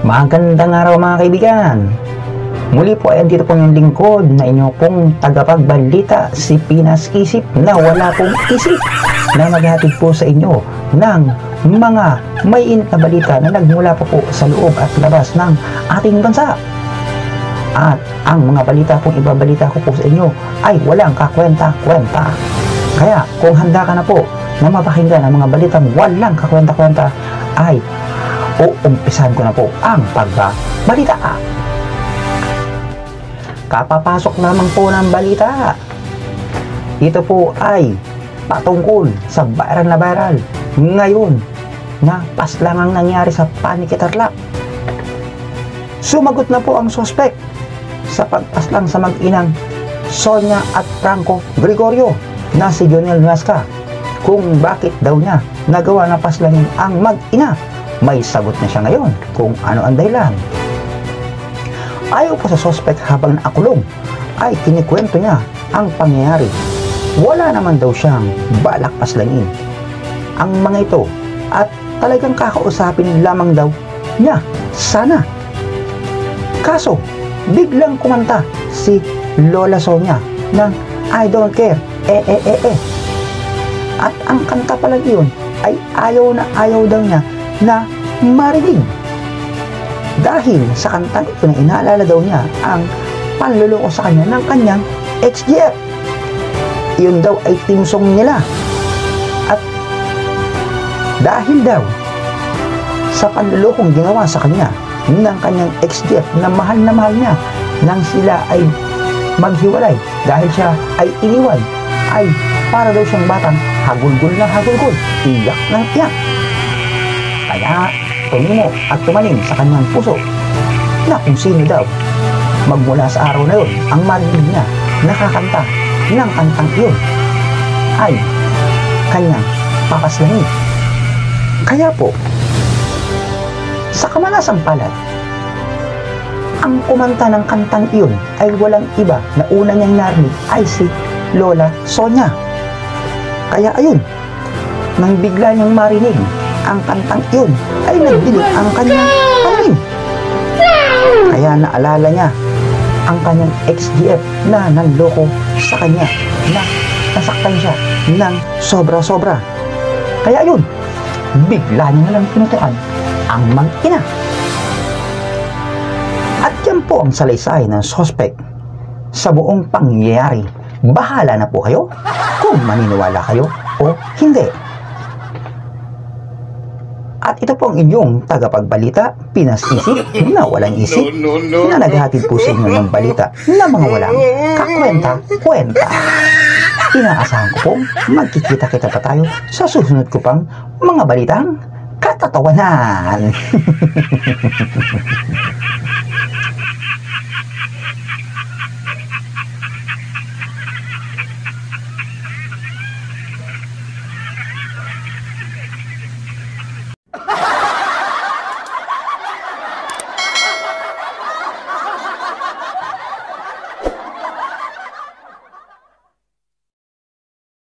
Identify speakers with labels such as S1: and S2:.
S1: Magandang araw mga kaibigan. Muli po ay dito po yung lingkod na inyo pong tagapagbalita, si Pinas Isip na wala pong isip, na maghatid po sa inyo ng mga may init na balita na nagmula po sa loob at labas ng ating bansa. At ang mga balita pong ibabalita ko po sa inyo ay walang kakwenta-kwenta. Kaya kung handa ka na po na mapakinggan ang mga balitang walang kakwenta-kwenta, ay umpisahan ko na po ang pagbabalita. Kapapasok lamang po ng balita. Ito po ay patungkol sa viral na viral ngayon na paslang ang nangyari sa Panikitarlac. Sumagot na po ang sospek sa pagpaslang sa mag-inang Sonia at Franco Gregorio na si Jonel Nuesca kung bakit daw niya nagawa na paslangin ang mag-ina. May sagot na siya ngayon kung ano ang dahilan. Ayaw po sa sospek habang nakakulong ay kinikwento niya ang pangyayari. Wala naman daw siyang balak paslangin ang mga ito at talagang kakausapin lamang daw niya sana. Kaso biglang kumanta si Lola Sonia ng I don't care, At ang kanta pala yun ay ayaw na ayaw daw niya na marinig. Dahil sa kantang ito na inaalala daw niya ang panluloko sa kanya ng kanyang ex-GF. Yun daw ay timsong nila. At dahil daw sa panlulokong ginawa sa kanya ng kanyang ex-GF na mahal niya nang sila ay maghiwalay dahil siya ay iniwan, ay para daw siyang batang hagulgol na hagulgol, iyak ng iyak. Kaya tumimo at tumanim sa kanyang puso na kung sino daw magmula sa araw na yun ang marinig niya nakakanta ng kantang iyon ay kanyang papaslangin. Kaya po, sa kamalasang palad, ang kumanta ng kantang iyon ay walang iba na una niyang narinig ay si Lola Sonia. Kaya ayun, nang bigla niyang marinig ang kantang iyon ay nagdilig ang kanyang pananim. Kaya naalala niya ang kanyang ex-GF na nanloko sa kanya, na nasaktan siya ng sobra-sobra. Kaya ayun, bigla niya nalang pinutukan ang mag-ina. At yan po ang salaysay ng sospek sa buong pangyayari. Bahala na po kayo kung maniniwala kayo o hindi. At ito po ang inyong tagapagbalita, Pinas Isip na walang isip, na naghahatid po sa inyo ng balita na mga walang kakwenta-kwenta. Inaasahan ko pong magkikita-kita pa tayo sa susunod ko pang mga balitang katatawanan.